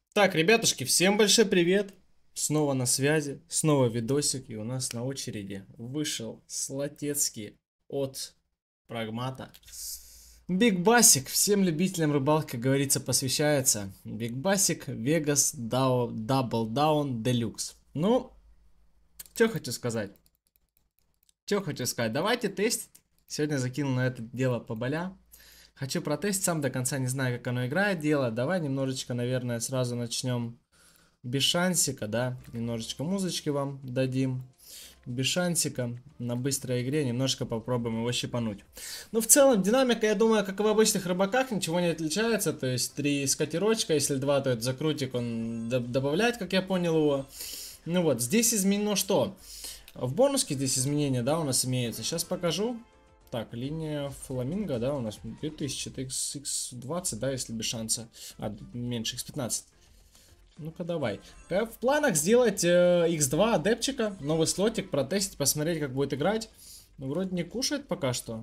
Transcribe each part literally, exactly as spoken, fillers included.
Так, ребятушки, всем большой привет! Снова на связи, снова видосик, и у нас на очереди вышел Слотецкий от Прагмата. Биг Басик, всем любителям рыбалки, как говорится, посвящается. Биг Басик, Вегас, Дао, Дабл Даун, Делюкс. Ну, что хочу сказать? Что хочу сказать? Давайте тестить. Сегодня закинул на это дело поболя. Хочу протестить, сам до конца не знаю, как оно играет дело. Давай немножечко, наверное, сразу начнем без шансика, да, немножечко музычки вам дадим, без шансика, на быстрой игре немножко попробуем его щипануть. Ну, в целом, динамика, я думаю, как и в обычных рыбаках, ничего не отличается, то есть три скатерочка, если два, то это закрутик, он добавляет, как я понял его. Ну вот, здесь изменено что? В бонуске здесь изменения, да, у нас имеются, сейчас покажу. Так, линия фламинго, да, у нас две тысячи, это икс двадцать, да, если без шанса, а, меньше, икс пятнадцать. Ну-ка давай. В планах сделать э, икс два адепчика, новый слотик, протестить, посмотреть, как будет играть. Ну, вроде не кушает пока что.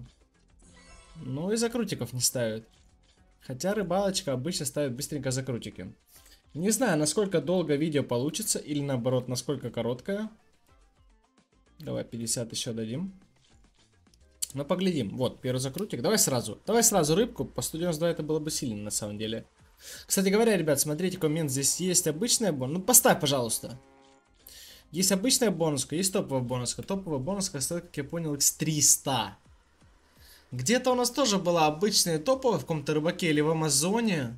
Ну и закрутиков не ставит. Хотя рыбалочка обычно ставит быстренько закрутики. Не знаю, насколько долго видео получится, или наоборот, насколько короткое. Давай пятьдесят еще дадим. Ну, поглядим. Вот, первый закрутик. Давай сразу. Давай сразу рыбку. По сто девяносто два это было бы сильно, на самом деле. Кстати говоря, ребят, смотрите коммент. Здесь есть обычная бонуска. Ну, поставь, пожалуйста. Есть обычная бонуска, есть топовая бонуска. Топовая бонуска стоит, как я понял, икс триста. Где-то у нас тоже была обычная топовая в каком-то рыбаке или в Амазоне.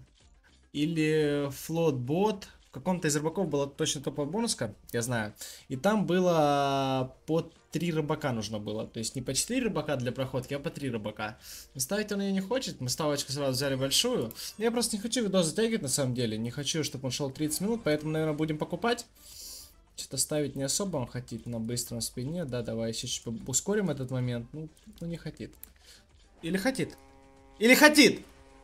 Или флотбот. В каком-то из рыбаков была точно топовая бонуска, я знаю. И там было по три рыбака нужно было. То есть не по четыре рыбака для проходки, а по три рыбака. Но ставить он ее не хочет. Мы ставочку сразу взяли большую. Я просто не хочу видос затягивать на самом деле. Не хочу, чтобы он шел тридцать минут. Поэтому, наверное, будем покупать. Что-то ставить не особо он хотит на быстром спине. Да, давай еще чуть ускорим этот момент. Ну, ну не хотит. Или хотит. Или хотит!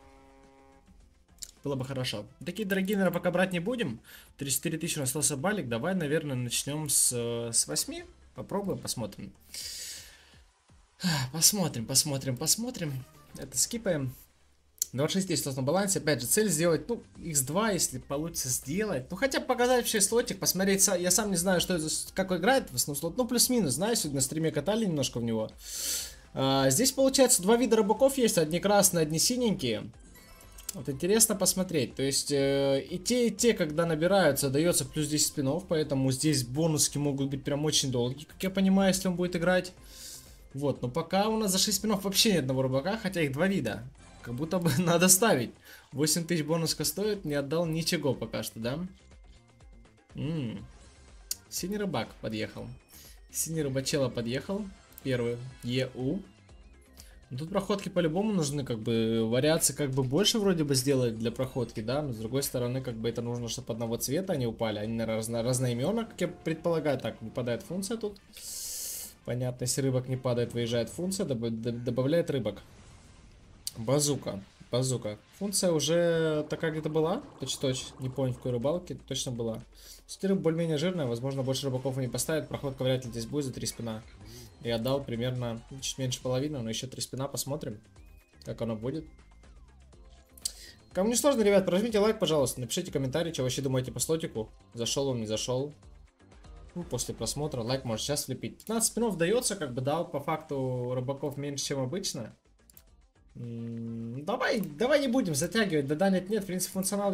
Было бы хорошо. Такие дорогие, наверное, пока брать не будем. тридцать четыре тысячи остался балик. Давай, наверное, начнем с, с восьми. Попробуем, посмотрим. Посмотрим, посмотрим, посмотрим. Это скипаем. двадцать шесть тысяч на балансе. Опять же, цель сделать, ну, икс два, если получится сделать. Ну, хотя бы показать вообще слотик, посмотреть. Я сам не знаю, что это, как играет в основном слот. Ну, плюс-минус, знаю, сегодня на стриме катали немножко в него. А, здесь, получается, два вида рыбаков есть. Одни красные, одни синенькие. Вот интересно посмотреть. То есть, э, и те, и те, когда набираются, дается плюс десять спинов. Поэтому здесь бонуски могут быть прям очень долгие, как я понимаю, если он будет играть. Вот, но пока у нас за шесть спинов вообще нет одного рыбака, хотя их два вида. Как будто бы надо ставить. восемь тысяч бонуска стоит, не отдал ничего пока что, да? М-м. Синий рыбак подъехал. Синий рыбачела подъехал. Первый. ЕУ. Тут проходки по-любому нужны, как бы, вариации как бы больше вроде бы сделать для проходки, да? Но с другой стороны, как бы это нужно, чтобы одного цвета они упали. Они на разно разноименно, как я предполагаю. Так, выпадает функция тут. Понятно, если рыбок не падает, выезжает функция, доб добавляет рыбок. Базука. Базука. Функция уже такая где-то была. Точь-точь. Не помню, в какой рыбалке. Точно была. Кстати, рыба более-менее жирная. Возможно, больше рыбаков не поставит. Проходка вряд ли здесь будет за три спина. Я отдал примерно чуть меньше половины, но еще три спина. Посмотрим, как оно будет. Кому не сложно, ребят, прожмите лайк, пожалуйста. Напишите комментарий, что вообще думаете по слотику. Зашел он, не зашел. Ну, после просмотра лайк может сейчас влепить. пятнадцать спинов дается, как бы, да, по факту рыбаков меньше, чем обычно. М-м, давай, давай не будем затягивать. Да-да, нет, нет, в принципе, функционал...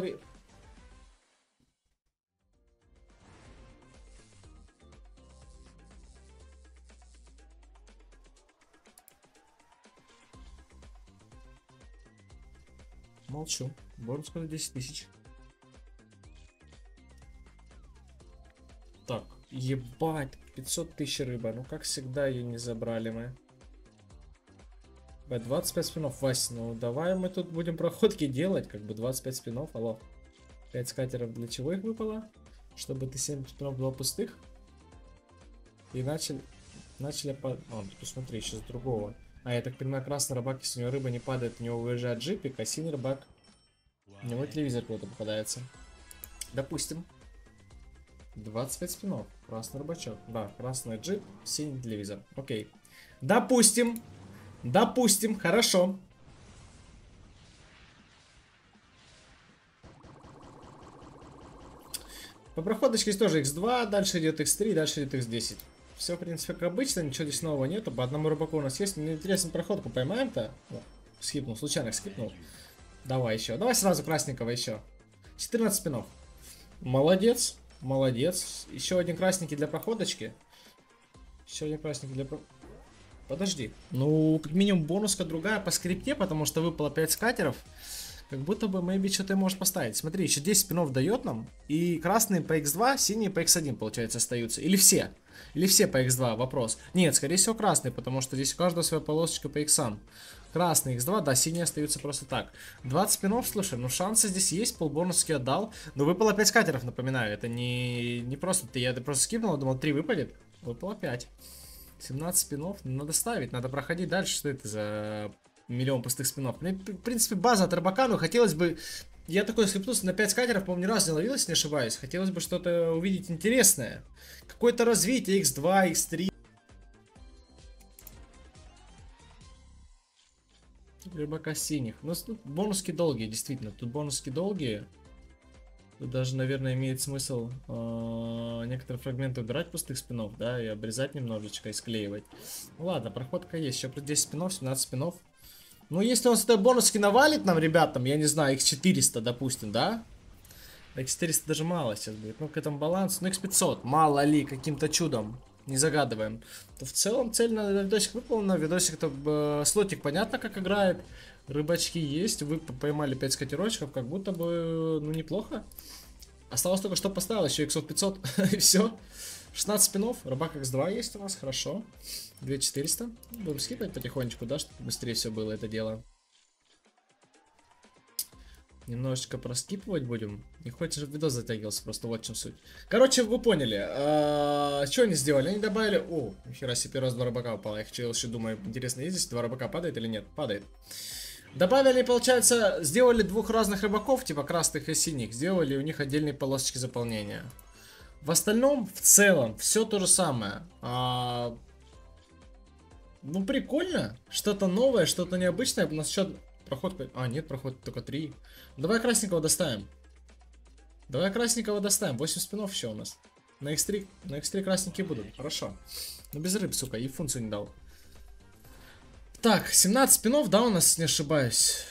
Молчу. Бонус сколько? десять тысяч. Так, ебать, пятьсот тысяч рыба. Ну, как всегда, ее не забрали мы. двадцать пять спинов, Вася, ну давай мы тут будем проходки делать, как бы двадцать пять спинов, алло. пять скатеров, для чего их выпало? Чтобы ты семь спинов было пустых. И начали, начали по... А, посмотри, еще с другого. А, я так понимаю, красный рыбак, если у него рыба не падает, у него выезжает джипик, а синий рыбак, у него телевизор куда-то попадается. Допустим. двадцать пять спинов, красный рыбачок. Да, красный джип, синий телевизор. Окей. Допустим. Допустим, хорошо. По проходочке здесь тоже икс два, дальше идет икс три, дальше идет икс десять. Все, в принципе, как обычно, ничего здесь нового нету. По одному рыбаку у нас есть. Мне интересно, проходку поймаем-то. Скипнул, случайно скипнул. Давай еще. Давай сразу красненького еще. четырнадцать спинов. Молодец, молодец. Еще один красненький для проходочки. Еще один красненький для... Подожди. Ну, как минимум бонуска другая по скрипте, потому что выпало пять скатеров. Как будто бы maybe что-то может поставить. Смотри, еще десять спинов дает нам. И красные по икс два, синие по икс один, получается, остаются. Или все. Или все по икс два, вопрос. Нет, скорее всего красные, потому что здесь у каждого своя полосочка по иксам. Красный икс два, да, синие остаются просто так. двадцать спинов, слушай, ну шансы здесь есть, полбонуски отдал. Но выпало пять скатеров, напоминаю. Это не, не просто, ты, я просто скипнул, думал три выпадет. Выпало пять. семнадцать спинов, надо ставить, надо проходить дальше. Что это за миллион пустых спинов? Мне, в принципе, база от рыбака, но хотелось бы... Я такой скриптус на пять скатеров, по-моему, ни разу не ловилась, не ошибаюсь. Хотелось бы что-то увидеть интересное. Какое-то развитие икс два, икс три. Рыбака синих. Ну, тут бонуски долгие, действительно. Тут бонуски долгие. Тут даже, наверное, имеет смысл э, некоторые фрагменты убирать пустых спинов, да, и обрезать немножечко, и склеивать. Ну, ладно, проходка есть. Еще плюс десять спинов, семнадцать спинов. Ну, если он с этой бонуски навалит нам, ребятам, я не знаю, икс четыреста, допустим, да? икс четыреста даже мало сейчас будет. Ну, к этому балансу. Ну, икс пятьсот. Мало ли, каким-то чудом. Не загадываем. То в целом цель на видосик выполнена. Видосик-то э, слотик понятно, как играет. Рыбачки есть. Вы поймали пять скатерочков. Как будто бы, ну, неплохо. Осталось только, что поставил. Еще икс пятьсот. И все. шестнадцать спинов. Рыбак икс два есть у нас. Хорошо. две тысячи четыреста. Будем скипать потихонечку, да, чтобы быстрее все было это дело. Немножечко проскипывать будем. Не хочешь, чтобы видос затягивался, просто вот в чем суть. Короче, вы поняли. А, что они сделали? Они добавили... О, нихера себе, первый раз два рыбака упало. Я хочу, еще думаю, интересно, есть здесь два рыбака падает или нет? Падает. Добавили, получается, сделали двух разных рыбаков, типа красных и синих. Сделали у них отдельные полосочки заполнения. В остальном, в целом, все то же самое. А, ну, прикольно. Что-то новое, что-то необычное. У нас еще... Проход... А, нет, проход только три. Давай красненького доставим. Давай красненького доставим. восемь спинов еще у нас. На икс три, на икс три красненькие будут. Хорошо. Но без рыб, сука, и функцию не дал. Так, семнадцать спинов, да, у нас, не ошибаюсь.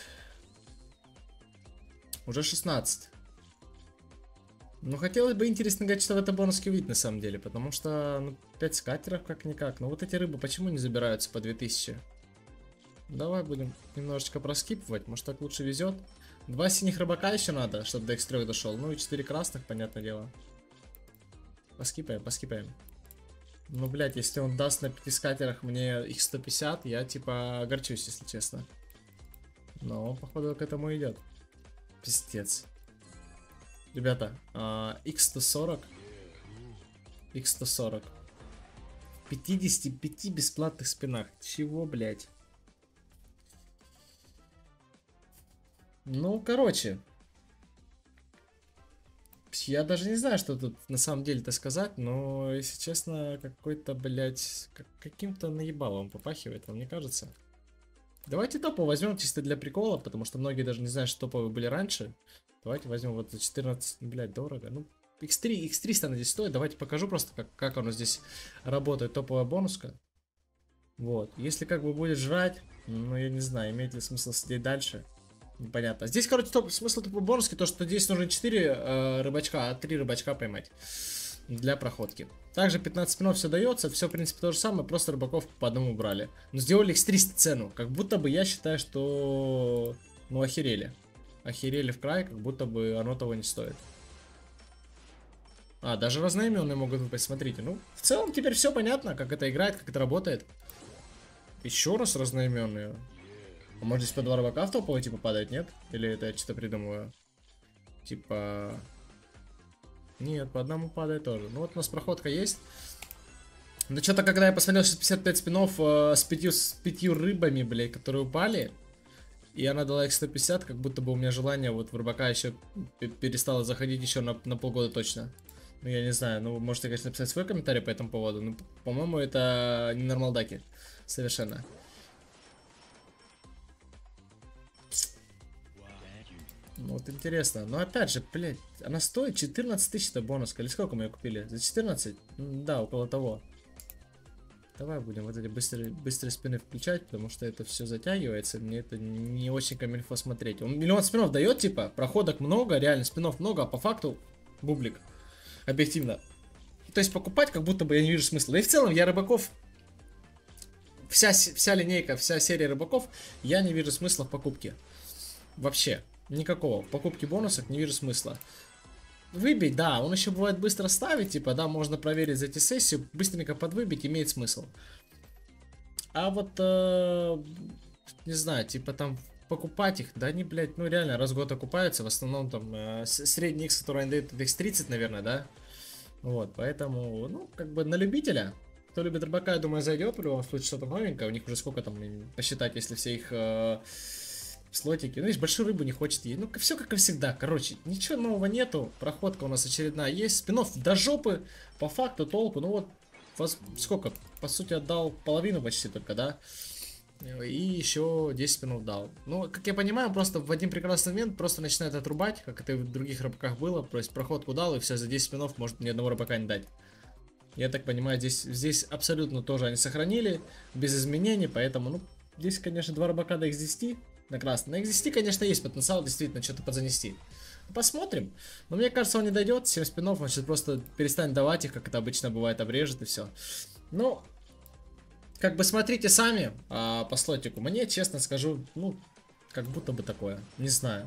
Уже шестнадцать. Ну, хотелось бы интересно говорить, что в это бонуски увидеть на самом деле. Потому что, ну, пять скатеров как-никак. Но вот эти рыбы почему не забираются по две тысячи? Давай будем немножечко проскипывать, может так лучше везет. Два синих рыбака еще надо, чтобы до икс три дошел. Ну и четыре красных, понятное дело. Поскипаем, поскипаем. Ну, блять, если он даст на пяти скатерах мне икс сто пятьдесят, я типа огорчусь, если честно. Но, походу, к этому идет. Пиздец. Ребята, а, икс сто сорок. икс сто сорок. В пятидесяти пяти бесплатных спинах. Чего, блять? Ну, короче. Я даже не знаю, что тут на самом деле-то сказать, но, если честно, какой-то, блядь, как, каким-то наебалом попахивает, вам не кажется? Давайте топовый возьмем чисто для прикола, потому что многие даже не знают, что топовые были раньше. Давайте возьмем вот за четырнадцать, блядь, дорого. Ну, икс три, икс триста она здесь стоит. Давайте покажу просто, как, как оно здесь работает, топовая бонуска. Вот, если как бы будет жрать, ну, я не знаю, имеет ли смысл сидеть дальше. Понятно. Здесь, короче, топ, смысл топовой бонуски, то, что здесь нужно четыре э, рыбачка, а три рыбачка поймать для проходки. Также пятнадцать спинов все дается, все, в принципе, то же самое, просто рыбаков по одному брали. Но сделали икс триста цену, как будто бы я считаю, что, ну, охерели. Охерели в край, как будто бы оно того не стоит. А, даже разноименные могут выпасть, смотрите. Ну, в целом теперь все понятно, как это играет, как это работает. Еще раз разноименные. А может здесь по два рыбака в топовый типа падает, нет? Или это я что-то придумываю? Типа... Нет, по одному падает тоже. Ну вот у нас проходка есть. Но что-то когда я посмотрел шестьдесят пятьдесят пять спинов э, с, пятью, с пятью рыбами, блядь, которые упали. И она дала икс сто пятьдесят, как будто бы у меня желание вот в рыбака еще перестало заходить еще на, на полгода точно. Ну я не знаю, ну можете, конечно, написать свой комментарий по этому поводу. Ну, по-моему, это не нормалдаки. Совершенно. Ну, вот интересно. Но опять же, блядь, она стоит четырнадцать тысяч, это бонуска. Или сколько мы ее купили? За четырнадцать? М, Да, около того. Давай будем вот эти быстрые, быстрые спины включать, потому что это все затягивается. Мне это не очень камильфо смотреть. Он миллион спинов дает, типа, проходок много, реально спинов много, а по факту бублик. Объективно. То есть покупать как будто бы я не вижу смысла. Да и в целом я рыбаков, вся, вся линейка, вся серия рыбаков, я не вижу смысла в покупке. Вообще. Никакого. В покупке бонусов не вижу смысла. Выбить, да, он еще бывает быстро ставить, типа, да, можно проверить за эти сессии, быстренько подвыбить, имеет смысл. А вот, э, не знаю, типа там покупать их, да они, блядь, ну реально раз в год окупаются, в основном там э, средний X, который они дают, это икс тридцать, наверное, да? Вот, поэтому, ну, как бы на любителя. Кто любит рыбака, я думаю, зайдет, в любом случае что-то новенькое, у них уже сколько там, посчитать, если все их... Э, слотики. Ну, видишь, большую рыбу не хочет есть. Ну, все как и всегда. Короче, ничего нового нету. Проходка у нас очередная есть. Спинов до жопы. По факту толку. Ну вот, вас сколько? По сути, отдал половину почти только, да? И еще десять спинов дал. Ну, как я понимаю, просто в один прекрасный момент просто начинает отрубать, как это и в других рыбаках было. То есть проходку дал, и все, за десять спинов может ни одного рыбака не дать. Я так понимаю, здесь, здесь абсолютно тоже они сохранили, без изменений, поэтому, ну, здесь, конечно, два рыбака до икс десять. На красный. На икс десять, конечно, есть потенциал действительно что-то подзанести. Посмотрим. Но мне кажется, он не дойдет. семь спинов, он сейчас просто перестанет давать их, как это обычно бывает, обрежет и все. Ну, как бы смотрите сами а, по слотику. Мне, честно скажу, ну, как будто бы такое. Не знаю.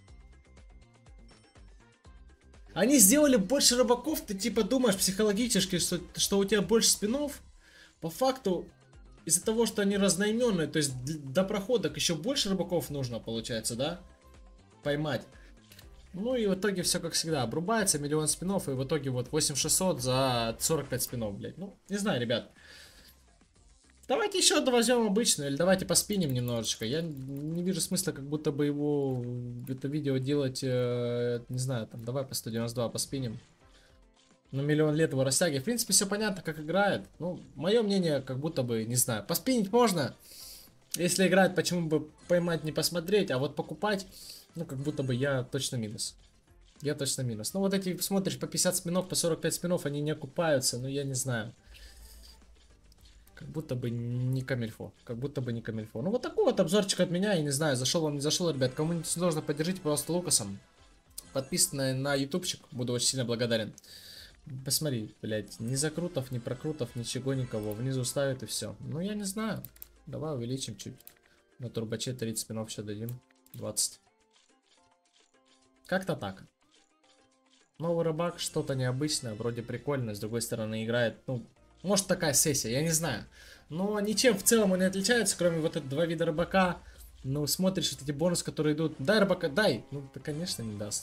Они сделали больше рыбаков, ты типа думаешь психологически, что, что у тебя больше спинов. По факту... Из-за того, что они разноименные, то есть до проходок еще больше рыбаков нужно, получается, да? Поймать. Ну и в итоге все как всегда. Обрубается миллион спинов, и в итоге вот восемь тысяч шестьсот за сорок пять спинов, блядь. Ну, не знаю, ребят. Давайте еще одну возьмем обычную, или давайте поспиним немножечко. Я не вижу смысла, как будто бы его, это видео делать, э, не знаю, там, давай по сто девяносто два поспиним. Ну, миллион лет его растягивает. В принципе, все понятно, как играет. Ну, мое мнение, как будто бы, не знаю, поспинить можно. Если играет, почему бы поймать, не посмотреть, а вот покупать, ну, как будто бы я точно минус. Я точно минус. Ну, вот эти, смотришь, по пятьдесят спинов, по сорок пять спинов, они не окупаются, ну, я не знаю. Как будто бы не камильфо. Как будто бы не камильфо. Ну, вот такой вот обзорчик от меня, я не знаю, зашел вам, не зашел, ребят. Кому-нибудь сложно, поддержите, пожалуйста, Лукасом. Подписаны на ютубчик, буду очень сильно благодарен. Посмотри, блядь, ни закрутов, ни прокрутов, ничего никого. Внизу ставят и все. Ну, я не знаю. Давай увеличим чуть. На турбаче тридцать спинов еще дадим. двадцать. Как-то так. Новый рыбак, что-то необычное, вроде прикольно. С другой стороны, играет, ну, может такая сессия, я не знаю. Но ничем в целом он не отличается, кроме вот этих два вида рыбака. Ну, смотришь вот эти бонусы, которые идут. Дай рыбака, дай. Ну, да, конечно, не даст.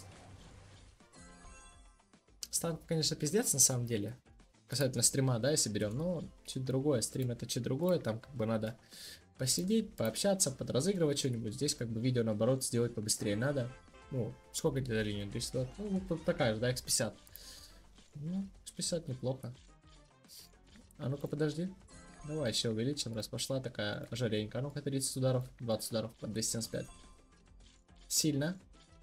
Ставка, конечно, пиздец на самом деле. Касательно стрима, да, если берем. Но чуть другое. Стрим это чуть другое. Там как бы надо посидеть, пообщаться, подразыгрывать что-нибудь. Здесь как бы видео наоборот сделать побыстрее надо. Ну, сколько где-то линию? двести? Ну, вот такая же, да, икс пятьдесят. Ну, икс пятьдесят неплохо. А ну-ка, подожди. Давай еще увеличим, раз пошла такая жаренька. А ну-ка, тридцать ударов, двадцать ударов по двести семьдесят пять. Сильно.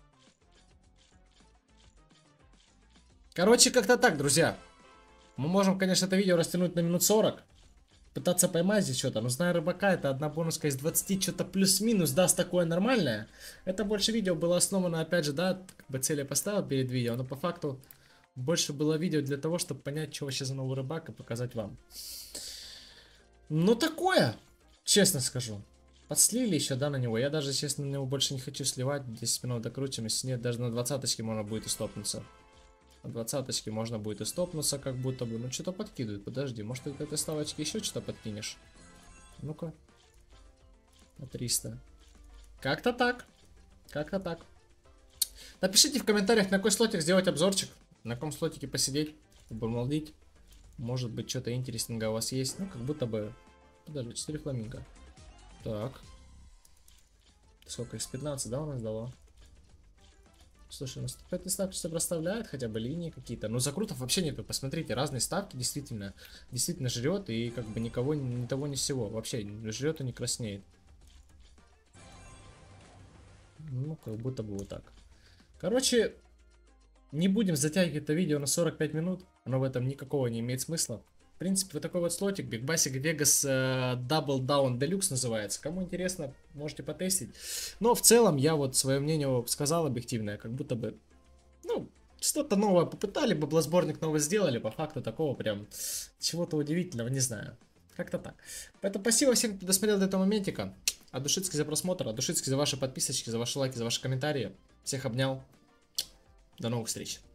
Короче, как-то так, друзья. Мы можем, конечно, это видео растянуть на минут сорок. Пытаться поймать здесь что-то. Но зная рыбака, это одна бонуска из двадцати, что-то плюс-минус даст такое нормальное. Это больше видео было основано, опять же, да, как бы цели поставил перед видео. Но по факту больше было видео для того, чтобы понять, что вообще за новый рыбак и показать вам. Ну такое, честно скажу. Подслили еще, да, на него. Я даже, честно, на него больше не хочу сливать. десять минут докрутим. Если нет, даже на двадцаточке можно будет и стопнуться. На двадцаточке можно будет и стопнуться, как будто бы. Ну, что-то подкидывает. Подожди, может, ты от этой ставочки еще что-то подкинешь? Ну-ка. По триста. Как-то так. Как-то так. Напишите в комментариях, на какой слотик сделать обзорчик. На каком слотике посидеть, побалдить. Может быть, что-то интересненькое у вас есть. Ну, как будто бы... Подожди, четыре фламинго. Так. Сколько? Из пятнадцати, да, у нас дало? Слушай, ну сто пять ставки что-то расставляет, хотя бы линии какие-то. Но закрутов вообще нету. Посмотрите, разные ставки действительно. Действительно жрет и как бы никого, ни того, ни сего. Вообще жрет и не краснеет. Ну, как будто бы вот так. Короче, не будем затягивать это видео на сорок пять минут. Оно в этом никакого не имеет смысла. В принципе, вот такой вот слотик. Big Basic Vegas э, Double Down Deluxe называется. Кому интересно, можете потестить. Но в целом, я вот свое мнение сказал объективное. Как будто бы, ну, что-то новое попытали, баблосборник новый сделали. По факту такого прям чего-то удивительного, не знаю. Как-то так. Поэтому спасибо всем, кто досмотрел до этого моментика. От душицки за просмотр, от душицки за ваши подписочки, за ваши лайки, за ваши комментарии. Всех обнял. До новых встреч.